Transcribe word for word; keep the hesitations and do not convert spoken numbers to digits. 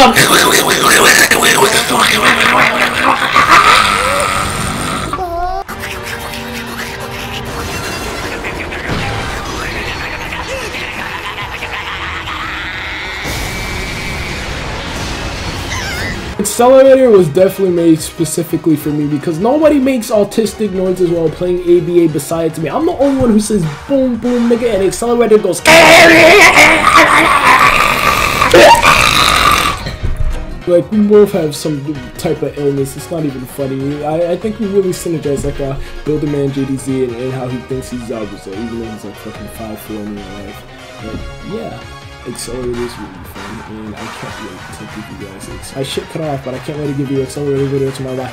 Accelerator was definitely made specifically for me because nobody makes autistic noises while playing A B A besides me. I'm the only one who says boom boom nigga, and Accelerator goes like we both have some type of illness. It's not even funny. I, I think we really synergize like a Builder Man J D Z and, and how he thinks he's Zabuza, even though he's like fucking five four in real life. But yeah. Accelerator is really fun, and I can't wait to give you guys it. I shit cut off, but I can't wait to give you Accelerator video to my life.